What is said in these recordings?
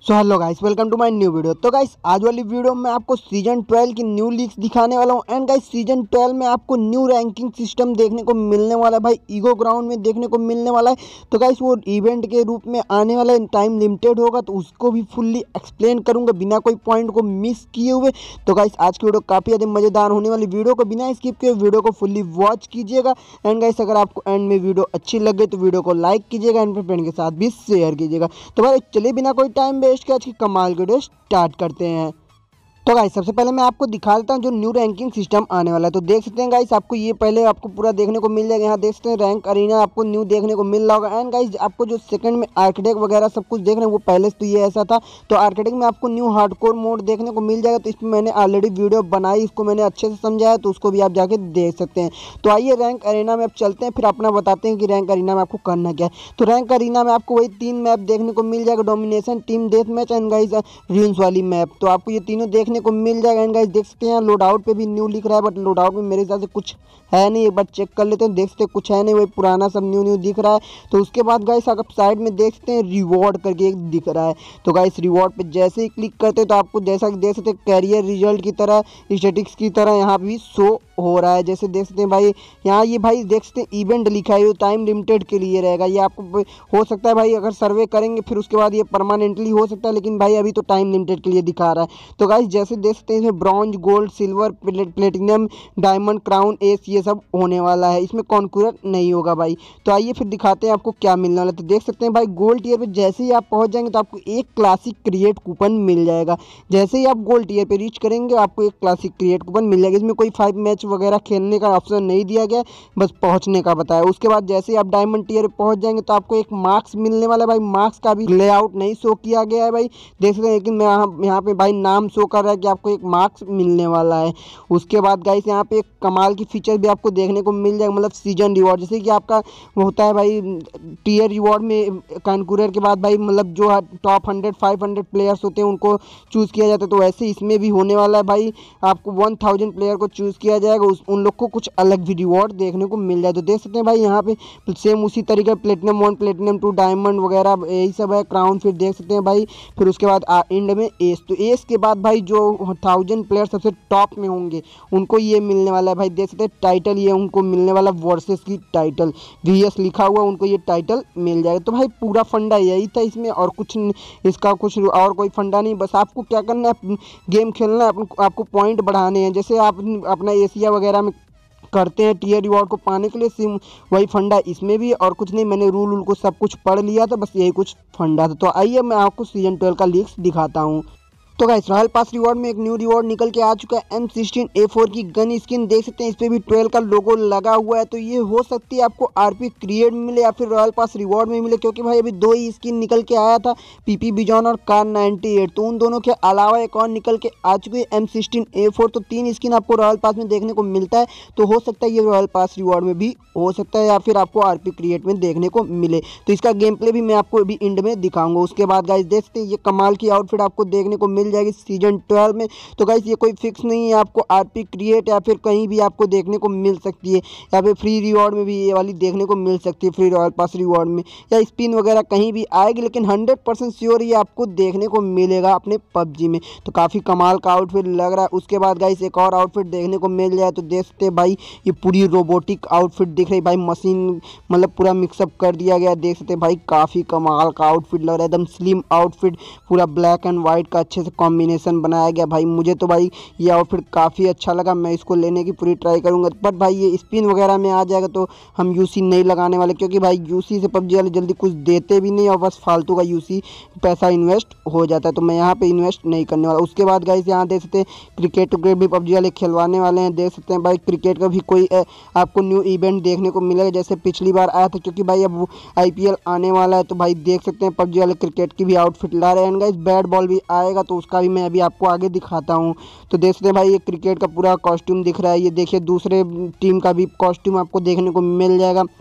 So hello guys, welcome to my new video. तो guys आज वाली वीडियो में आपको सीजन 12 की न्यू लीक्स दिखाने वाला हूँ। एंड गाइस सीजन 12 में आपको न्यू रैंकिंग सिस्टम देखने को मिलने वाला है भाई, ईगो ग्राउंड में देखने को मिलने वाला है। तो गाइस वो इवेंट के रूप में आने वाला है, टाइम लिमिटेड होगा, तो उसको भी फुल्ली एक्सप्लेन करूँगा बिना कोई पॉइंट को मिस किए हुए। तो गाइस आज की वीडियो काफ़ी ज़्यादा मज़ेदार होने वाली, वीडियो को बिना स्किप किए वीडियो को फुल्ली वॉच कीजिएगा। एंड गाइस अगर आपको एंड में वीडियो अच्छी लगे तो वीडियो को लाइक कीजिएगा एंड फ्रेंड के साथ भी शेयर कीजिएगा। तो भाई चलिए बिना कोई टाइम वेस्ट के आज की कमाल वीडियो स्टार्ट करते हैं। तो गाइस सबसे पहले मैं आपको दिखा देता हूँ जो न्यू रैंकिंग सिस्टम आने वाला है। तो देख सकते हैं गाइस, आपको ये पहले आपको पूरा देखने को मिल जाएगा। यहाँ देख सकते हैं रैंक अरीना आपको न्यू देखने को मिल रहा होगा। एंड गाइस आपको जो सेकंड में आर्किटेक्ट वगैरह सब कुछ देख रहे हैं वो पहले से तो ये ऐसा था। तो आर्किटेक्ट में आपको न्यू हार्डकोर मोड देखने को मिल जाएगा। तो इसमें मैंने ऑलरेडी वीडियो बनाई, इसको मैंने अच्छे से समझाया, तो उसको भी आप जाके देख सकते हैं। तो आइए रैंक अरीना में आप चलते हैं, फिर अपना बताते हैं कि रैंक अरीना में आपको करना क्या है। तो रैंक अरीना में आपको वही 3 मैप देखने को मिल जाएगा, domination, team death match and guys ruins वाली मैप। तो आपको ये तीनों देखने को मिल जाएगा। एंड गाइस देख सकते हैं लोड आउट पे भी न्यू लिख रहा है, बट लोड आउट में मेरे हिसाब से कुछ है नहीं, एक बार चेक कर लेते हैं। देख सकते हैं कुछ है नहीं, वही पुराना सब न्यू दिख रहा है। तो उसके बाद गाइस अगर साइड में देख सकते हैं रिवॉर्ड करके एक दिख रहा है। तो गाइस रिवॉर्ड पे जैसे ही क्लिक करते हैं तो आपको जैसा कि देख सकते हैं कैरियर रिजल्ट की तरह, स्टैटिक्स की तरह यहाँ भी शो हो रहा है। जैसे देख सकते हैं भाई यहाँ ये भाई देख सकते हैं इवेंट लिखा है, ये टाइम लिमिटेड के लिए रहेगा। ये आपको हो सकता है भाई अगर सर्वे करेंगे फिर उसके बाद ये परमानेंटली हो सकता है, लेकिन भाई अभी तो टाइम लिमिटेड के लिए दिखा रहा है। तो गाइस जैसे देख सकते हैं bronze, gold, silver, platinum, diamond, crown, ace, ये सब होने वाला है। इसमें कॉन्कूरर नहीं होगा भाई। तो आइए फिर दिखाते हैं आपको क्या मिलने वाला है। तो देख सकते हैं भाई गोल्ड टीयर पे जैसे ही आप पहुंच जाएंगे तो आपको एक क्लासिक क्रिएट कूपन मिल जाएगा। जैसे ही आप गोल्ड टीयर पे रीच करेंगे आपको एक क्लासिक क्रिएट कूपन मिल जाएगा। इसमें कोई 5 मैच वगैरह खेलने का ऑप्शन नहीं दिया गया, बस पहुंचने का बताया। उसके बाद जैसे ही आप डायमंड टीयर पे पहुंच जाएंगे तो आपको एक मार्क्स मिलने वाला है भाई। मार्क्स का भी लेआउट नहीं शो किया गया है भाई, देख सकते हैं, लेकिन मैं यहाँ पे भाई नाम शो कर रहा है कि आपको एक मार्क्स मिलने वाला है। उसके बाद गाइस यहाँ पे एक कमाल की फीचर भी आपको देखने को मिल जाएगा, मतलब सीजन रिवॉर्ड। जैसे कि आपका वो होता है भाई टीयर रिवॉर्ड में कॉन्कूरर के बाद भाई मतलब जो टॉप 100 500 प्लेयर्स होते हैं उनको चूज़ किया जाता है। तो वैसे इसमें भी होने वाला है भाई, आपको 1000 प्लेयर को चूज़ किया जाएगा, उन लोग को कुछ अलग भी रिवॉर्ड देखने को मिल जाए। तो देख सकते हैं भाई यहाँ पे सेम उसी तरीके प्लेटिनम 1, प्लेटिनम 2, डायमंड वगैरह यही सब है, क्राउन फिर देख सकते हैं भाई। फिर उसके बाद एंड में एस। तो एस के बाद भाई जो 1000 प्लेयर सबसे टॉप में होंगे उनको ये मिलने वाला है भाई। देख सकते हैं टाइटल ये उनको मिलने वाला वर्सेस की टाइटल, VS लिखा हुआ, उनको ये टाइटल मिल जाएगा। तो भाई पूरा फंडा यही था इसमें, और कुछ इसका कुछ और कोई फंडा नहीं। बस आपको क्या करना है, गेम खेलना है, आपको पॉइंट बढ़ाने हैं। जैसे आप अपना एशिया वगैरह में करते हैं टीयर रिवॉर्ड को पाने के लिए, सिम वही फंडा इसमें भी, और कुछ नहीं। मैंने रूल को सब कुछ पढ़ लिया था, बस यही कुछ फंडा था। तो आइए मैं आपको सीजन 12 का लीक्स दिखाता हूँ। तो गाइस रॉयल पास रिवॉर्ड में एक न्यू रिवॉर्ड निकल के आ चुका है, M16A4 की गन स्किन। देख सकते हैं इस पर भी 12 का लोगो लगा हुआ है। तो ये हो सकती है आपको RP क्रिएट मिले या फिर रॉयल पास रिवॉर्ड में मिले, क्योंकि भाई अभी 2 ही स्किन निकल के आया था, PP बिजॉन और कार 98। तो उन दोनों के अलावा एक और निकल के आ चुकी है M16A4। तो 3 स्किन आपको रॉयल पास में देखने को मिलता है। तो हो सकता है ये रॉयल पास रिवॉर्ड में भी हो सकता है, या फिर आपको RP क्रिएट में देखने को मिले। तो इसका गेम प्ले भी मैं आपको अभी एंड में दिखाऊंगा। उसके बाद गाइस देख सकते हैं ये कमाल की आउटफिट आपको देखने को मिल जाएगी सीजन 12 में। तो गाइस ये कोई फिक्स नहीं है, आपको RP क्रिएट या फिर कहीं भी आपको देखने को मिल सकती है, या फिर फ्री रिवॉर्ड में भी ये वाली देखने को मिल सकती है, फ्री रॉयल पास रिवॉर्ड में, या स्पिन वगैरह कहीं भी आएगी। लेकिन 100% श्योर ये आपको देखने को मिलेगा अपने PUBG में। तो काफ़ी कमाल का आउटफिट लग रहा है। उसके बाद गाइस एक और आउटफिट देखने को मिल जाए। तो देख सकते हैं भाई ये पूरी रोबोटिक आउटफिट दिख रही भाई, मशीन मतलब पूरा मिक्सअप कर दिया गया। देख सकते हैं भाई काफ़ी कमाल का आउटफिट लग रहा है, एकदम स्लिम आउटफिट, पूरा ब्लैक एंड वाइट का अच्छे से कॉम्बिनेशन बनाया गया भाई। मुझे तो भाई ये आउटफिट काफ़ी अच्छा लगा, मैं इसको लेने की पूरी ट्राई करूंगा। बट भाई ये स्पिन वगैरह में आ जाएगा तो हम UC नहीं लगाने वाले, क्योंकि भाई UC से PUBG वाले जल्दी कुछ देते भी नहीं, और बस फालतू का UC पैसा इन्वेस्ट हो जाता है। तो मैं यहाँ पे इन्वेस्ट नहीं करने वाला। उसके बाद गाइस यहाँ देख सकते हैं क्रिकेट टुकेट भी PUBG वाले खिलवाने वाले हैं। देख सकते हैं भाई क्रिकेट का भी कोई आपको न्यू इवेंट देखने को मिलेगा, जैसे पिछली बार आया था, क्योंकि भाई अब IPL आने वाला है। तो भाई देख सकते हैं PUBG वाले क्रिकेट की भी आउटफिट ला रहे हैं। गाइस बैट बॉल भी आएगा, तो उसका भी मैं अभी आपको आगे दिखाता हूँ। तो देख सकते हैं भाई ये क्रिकेट का पूरा कॉस्ट्यूम दिख रहा है। ये देखिए दूसरे टीम का भी कॉस्ट्यूम आपको देखने को मिल जाएगा।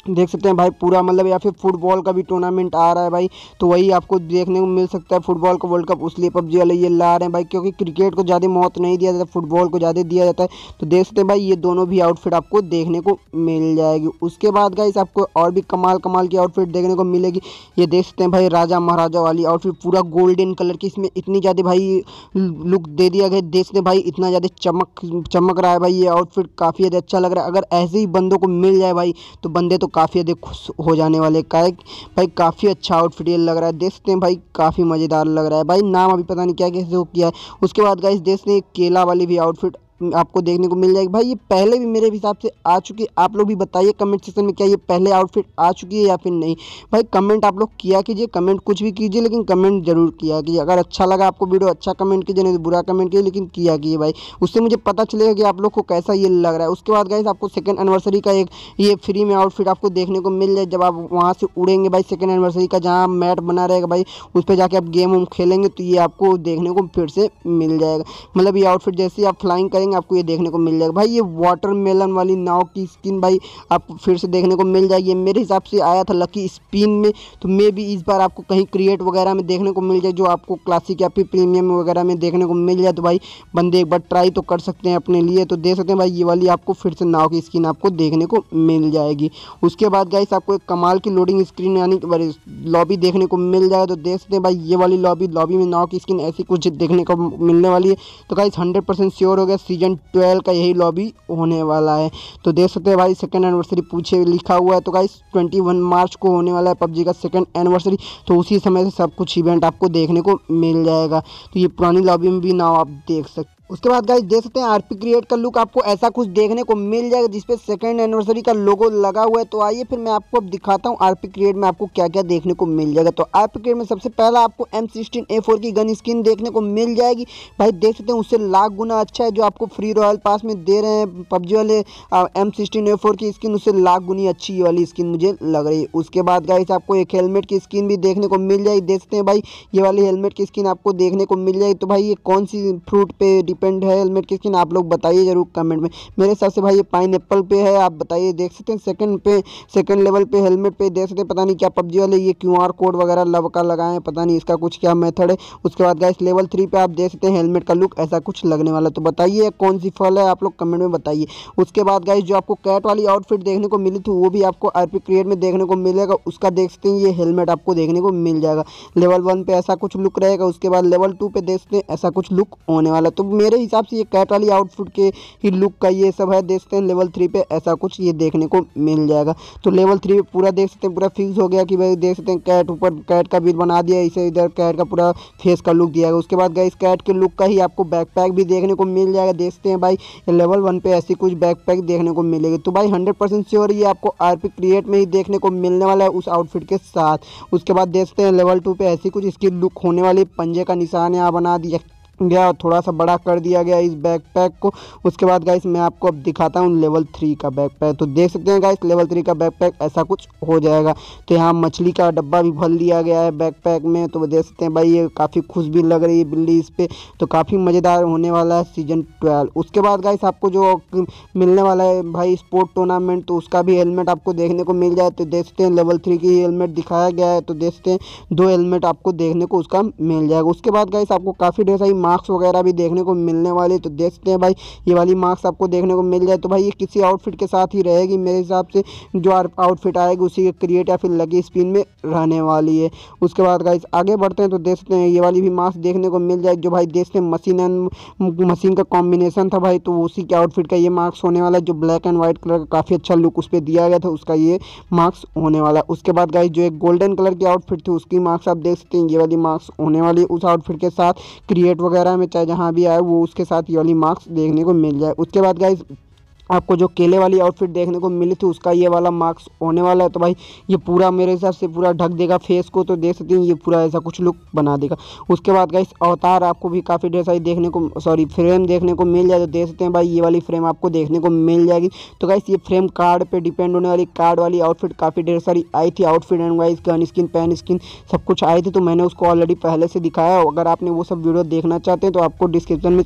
देख सकते हैं भाई पूरा मतलब, या फिर फुटबॉल का भी टूर्नामेंट आ रहा है भाई, तो वही आपको देखने को मिल सकता है फुटबॉल का वर्ल्ड कप, उसलिए पबजी वाले ये ला रहे हैं भाई, क्योंकि क्रिकेट को ज़्यादा मौत नहीं दिया जाता, फुटबॉल को ज़्यादा दिया जाता है। तो देख सकते हैं भाई ये दोनों भी आउटफिट आपको देखने को मिल जाएगी। उसके बाद गाइस आपको और भी कमाल कमाल की आउटफिट देखने को मिलेगी। ये देख सकते हैं भाई राजा महाराजा वाली आउटफिट, पूरा गोल्डन कलर की, इसमें इतनी ज़्यादा भाई लुक दे दिया गया। देख सकते हैं भाई इतना ज़्यादा चमक रहा है भाई, ये आउटफिट काफ़ी ज़्यादा अच्छा लग रहा है। अगर ऐसे ही बंदों को मिल जाए भाई तो बंदे तो काफ़ी ज़्यादा खुश हो जाने वाले का है भाई। काफ़ी अच्छा आउटफिट ये लग रहा है, देख सकते हैं भाई काफ़ी मज़ेदार लग रहा है भाई। नाम अभी पता नहीं क्या कैसे हो किया है। उसके बाद गाइस देख सकते हैं केला वाली भी आउटफिट आपको देखने को मिल जाएगी भाई। ये पहले भी मेरे हिसाब से आ चुकी है, आप लोग भी बताइए कमेंट सेक्शन में क्या ये पहले आउटफिट आ चुकी है या फिर नहीं। भाई कमेंट आप लोग किया कीजिए, कमेंट कुछ भी कीजिए लेकिन कमेंट जरूर किया कीजिए। अगर अच्छा लगा आपको वीडियो अच्छा कमेंट कीजिए, नहीं तो बुरा कमेंट कीजिए, लेकिन किया कीजिए भाई, उससे मुझे पता चलेगा कि आप लोग को कैसा ये लग रहा है। उसके बाद गाइस आपको सेकंड एनिवर्सरी का एक ये फ्री में आउटफिट आपको देखने को मिल जाए। जब आप वहाँ से उड़ेंगे भाई, सेकंड एनिवर्सरी का जहाँ मैट बना रहेगा भाई, उस पर जाके आप गेम वूम खेलेंगे तो ये आपको देखने को फिर से मिल जाएगा। मतलब ये आउटफिट जैसे ही आप फ्लाइंग करेंगे आपको ये देखने को मिल जाएगा भाई। ये वाटरमेलन वाली नाव की स्किन भाई आपको फिर से देखने को मिल जाएगी। ये मेरे हिसाब से आया था लकी स्पिन में, तो मे भी इस बार आपको कहीं क्रिएट वगैरह में देखने को मिल जाए, जो आपको क्लासिक या फिर प्रीमियम वगैरह में देखने को मिल जाए। तो भाई बंदे एक बार ट्राई तो कर सकते हैं अपने लिए। तो देख सकते हैं भाई ये वाली आपको फिर से नाव की स्किन आपको देखने को मिल जाएगी। उसके बाद गाइस आपको एक कमाल की लोडिंग स्क्रीन यानी कि लॉबी देखने को मिल जाए। तो देख सकते हैं भाई ये वाली लॉबी में नाव की स्किन ऐसी कुछ देखने को मिलने वाली है। तो गाइस 100% श्योर हो गया सीजन 12 का यही लॉबी होने वाला है। तो देख सकते हैं भाई सेकंड एनिवर्सरी पूछे लिखा हुआ है। तो गाइस 21 मार्च को होने वाला है पबजी का सेकंड एनिवर्सरी, तो उसी समय से सब कुछ इवेंट आपको देखने को मिल जाएगा। तो ये पुरानी लॉबी में भी नाव आप देख सकते। उसके बाद गाइस देख सकते हैं आरपी क्रिएट का लुक आपको ऐसा कुछ देखने को मिल जाएगा, जिसपे सेकंड एनिवर्सरी का लोगो लगा हुआ है। तो आइए फिर मैं आपको अब दिखाता हूँ आरपी क्रिएट में आपको क्या क्या देखने को मिल जाएगा। तो आरपी क्रिएट में सबसे पहला आपको M16A4 की गन स्किन देखने को मिल जाएगी भाई। देख सकते हैं उससे लाख गुना अच्छा है जो आपको फ्री रॉयल पास में दे रहे हैं पबजी वाले। M16A4 की स्किन उससे लाख गुनी अच्छी वाली स्किन मुझे लग रही है। उसके बाद गाइस आपको एक हेलमेट की स्किन भी देखने को मिल जाएगी। देख सकते हैं भाई ये वाली हेलमेट की स्किन आपको देखने को मिल जाएगी। तो भाई ये कौन सी फ्रूट पे डिपेंड है हेलमेट की स्किन, आप लोग बताइए जरूर कमेंट में। मेरे हिसाब से भाई ये पाइनएप्पल पे है, आप बताइए। देख सकते हैं सेकंड लेवल पे हेलमेट पे देख सकते हैं, पता नहीं क्या पबजी वाले ये QR कोड वगैरह लव का लगाए हैं, पता नहीं इसका कुछ क्या मेथड है। उसके बाद गाइस लेवल 3 पे आप देख सकते हैं हेलमेट का लुक ऐसा कुछ लगने वाला। तो बताइए कौन सी फल है, आप लोग कमेंट में बताइए। उसके बाद गाइस जो आपको कैट वाली आउटफिट देखने को मिली थी वो भी आपको आरपी क्रिएट में देखने को मिलेगा। उसका देख सकते हैं ये हेलमेट आपको देखने को मिल जाएगा। लेवल 1 पे ऐसा कुछ लुक रहेगा, उसके बाद लेवल 2 पे देख सकते हैं ऐसा कुछ लुक होने वाला। तो मेरे हिसाब से ये कैट वाली आउटफिट के ही लुक का ये सब है। देख सकते हैं लेवल 3 पे ऐसा कुछ ये देखने को मिल जाएगा। तो लेवल 3 पे पूरा देख सकते हैं पूरा फिक्स हो गया कि भाई देख सकते हैं कैट ऊपर कैट का भी बना दिया, इसे इधर कैट का पूरा फेस का लुक दिया है। उसके बाद गाइस कैट के लुक का ही आपको बैकपैक भी देखने को मिल जाएगा। देख सकते हैं भाई लेवल 1 पे ऐसी कुछ बैकपैक देखने को मिलेगी। तो भाई 100% श्योर ये आपको आरपी क्रिएट में ही देखने को मिलने वाला है उस आउटफिट के साथ। उसके बाद देख सकते हैं लेवल 2 पे ऐसी कुछ इसकी लुक होने वाली, पंजे का निशान यहाँ बना दिया गया, थोड़ा सा बड़ा कर दिया गया इस बैकपैक को। उसके बाद गाइस मैं आपको अब दिखाता हूँ लेवल 3 का बैकपैक। तो देख सकते हैं गाइस लेवल 3 का बैकपैक ऐसा कुछ हो जाएगा। तो यहाँ मछली का डब्बा भी भर लिया गया है बैकपैक में। तो देख सकते हैं भाई ये काफ़ी खुश भी लग रही है बिल्ली इस पर, तो काफ़ी मज़ेदार होने वाला है सीजन 12। उसके बाद गाइस आपको जो मिलने वाला है भाई स्पोर्ट टूर्नामेंट, तो उसका भी हेलमेट आपको देखने को मिल जाए। तो देख सकते हैं लेवल 3 की हेलमेट दिखाया गया है। तो देख सकते हैं 2 हेलमेट आपको देखने को उसका मिल जाएगा। उसके बाद गाइस आपको काफ़ी ढेर सारी मार्क्स वगैरह भी देखने को मिलने वाली। तो देख सकते हैं भाई ये वाली मार्क्स आपको देखने को मिल जाए। तो भाई ये किसी आउटफिट के साथ ही रहेगी मेरे हिसाब से, जो आउटफिट आएगी उसी के क्रिएट या फिर लकी स्पिन में रहने वाली है। उसके बाद गाइस आगे बढ़ते हैं तो देख सकते हैं ये वाली भी मार्क्स देखने को मिल जाए, जो भाई देख सकते हैं मशीन का कॉम्बिनेशन था भाई, तो उसी के आउटफिट का ये मार्क्स होने वाला है। जो ब्लैक एंड व्हाइट कलर का काफ़ी अच्छा लुक उस पर दिया गया था उसका ये मार्क्स होने वाला। उसके बाद गाइस जो एक गोल्डन कलर की आउटफिट थी उसकी मार्क्स आप देख सकते हैं ये वाली मार्क्स होने वाली है उस आउटफिट के साथ। क्रिएट वगैरह में चाहे जहाँ भी आए वो उसके साथ ये वाली मार्क्स देखने को मिल जाए। उसके बाद गाइस आपको जो केले वाली आउटफिट देखने को मिली थी उसका ये वाला मार्क्स होने वाला है। तो भाई ये पूरा मेरे हिसाब से पूरा ढक देगा फेस को, तो देख सकते हैं ये पूरा ऐसा कुछ लुक बना देगा। उसके बाद गाइस अवतार आपको भी काफ़ी ढेर सारी फ्रेम देखने को मिल जाए। तो देख सकते हैं भाई ये वाली फ्रेम आपको देखने को मिल जाएगी। तो गाइस ये फ्रेम कार्ड पे डिपेंड होने वाली, कार्ड वाली आउटफिट काफ़ी ढेर सारी आई थी outfit and wise gun skin pan skin सब कुछ आई थी। तो मैंने उसको ऑलरेडी पहले से दिखाया, अगर आपने वो सब वीडियो देखना चाहते हैं तो आपको डिस्क्रिप्शन में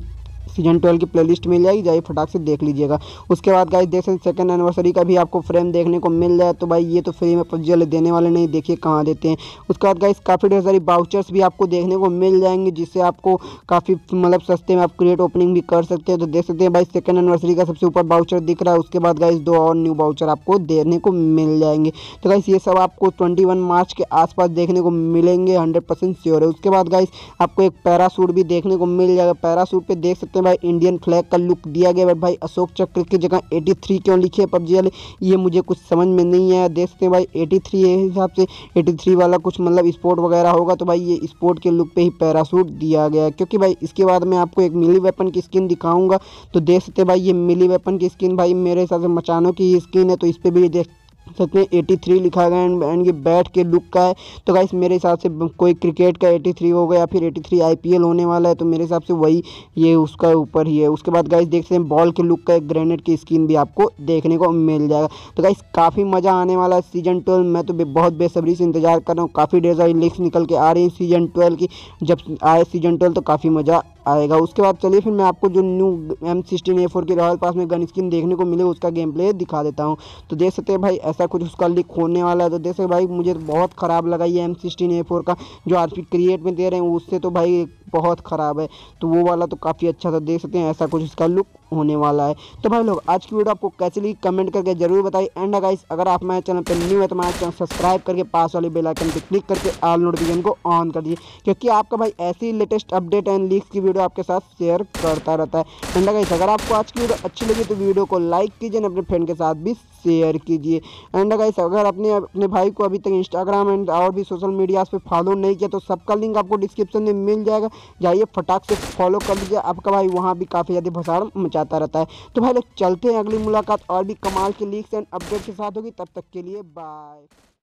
सीजन 12 की प्लेलिस्ट मिल जाएगी, जाइए फटाक से देख लीजिएगा। उसके बाद गाइस देख सकते सेकंड एनिवर्सरी का भी आपको फ्रेम देखने को मिल जाए। तो भाई ये तो फ्री में पबजी वाले देने वाले नहीं, देखिए कहाँ देते हैं। उसके बाद गाइस काफ़ी ढेर सारी बाउचर्स भी आपको देखने को मिल जाएंगे, जिससे आपको काफ़ी मतलब सस्ते में आप क्रिएट ओपनिंग भी कर सकते हैं। तो देख सकते हैं भाई सेकंड एनिवर्सरी का सबसे ऊपर बाउचर दिख रहा है। उसके बाद गाइस 2 और न्यू बाउचर आपको देखने को मिल जाएंगे। तो गाइस ये सब आपको 21 मार्च के आसपास देखने को मिलेंगे, 100% श्योर है। उसके बाद गाइस आपको एक पैरासूट भी देखने को मिल जाएगा। पैरासूट पे देख सकते हैं भाई इंडियन फ्लैग का लुक दिया गया है। भाई अशोक चक्र की जगह 83 क्यों लिखे है पबजी वाले, ये मुझे कुछ समझ में नहीं आया। देख सकते हैं भाई 83 है, हिसाब से 83 वाला कुछ मतलब स्पोर्ट वगैरह होगा। तो भाई ये स्पोर्ट के लुक पे ही पैरासूट दिया गया है, क्योंकि भाई इसके बाद मैं आपको एक मिली वेपन की स्किन दिखाऊंगा। तो देख सकते हैं भाई ये मिली वेपन की स्किन भाई मेरे हिसाब से मचानो की स्किन है। तो इस पर भी देख सकते हैं 83 लिखा गया एंड ये बैट के लुक का है। तो गाइस मेरे हिसाब से कोई क्रिकेट का 83 होगा या फिर 83 आईपीएल होने वाला है। तो मेरे हिसाब से वही ये उसका ऊपर ही है। उसके बाद गाइस देख सकते हैं बॉल के लुक का एक ग्रेनेड की स्किन भी आपको देखने को मिल जाएगा। तो गाइस काफ़ी मज़ा आने वाला है सीजन 12। मैं तो बहुत बेसब्री से इंतजार कर रहा हूँ। काफ़ी ढेर सारी लीक्स निकल के आ रही हैं सीजन 12 की। जब आए सीजन 12 तो काफ़ी मज़ा आएगा। उसके बाद चलिए फिर मैं आपको जो न्यू M16A4 की रॉयल पास में गन स्किन देखने को मिले उसका गेम प्ले दिखा देता हूँ। तो देख सकते हैं भाई ऐसा कुछ उसका लीक होने वाला है। तो देख सकते भाई मुझे तो बहुत ख़राब लगा ये M16A4 का जो आरपी क्रिएट में दे रहे हैं, उससे तो भाई बहुत ख़राब है। तो वो वाला तो काफ़ी अच्छा था। देख सकते हैं ऐसा कुछ इसका लुक होने वाला है। तो भाई लोग आज की वीडियो आपको कैसी लगी कमेंट करके जरूर बताइए। एंड गाइस अगर आप हमारे चैनल पर न्यू है तो हमारे चैनल सब्सक्राइब करके पास वाले बेल आइकन पर क्लिक करके ऑल नोटिफिकेशन को ऑन कर दीजिए, क्योंकि आपका भाई ऐसी लेटेस्ट अपडेट एंड लीक्स की वीडियो आपके साथ शेयर करता रहता है। एंड गाइस अगर आपको आज की वीडियो अच्छी लगी तो वीडियो को लाइक कीजिए, अपने फ्रेंड के साथ भी शेयर कीजिए। एंड गाइस अगर अपने भाई को अभी तक इंस्टाग्राम एंड और भी सोशल मीडिया पे फॉलो नहीं किया तो सबका लिंक आपको डिस्क्रिप्शन में मिल जाएगा, जाइए फटाक से फॉलो कर लीजिए। आपका भाई वहाँ भी काफ़ी ज़्यादा भसाड़ मचाता रहता है। तो भाई लोग चलते हैं, अगली मुलाकात और भी कमाल के लीक्स एंड अपडेट के साथ होगी। तब तक के लिए बाय।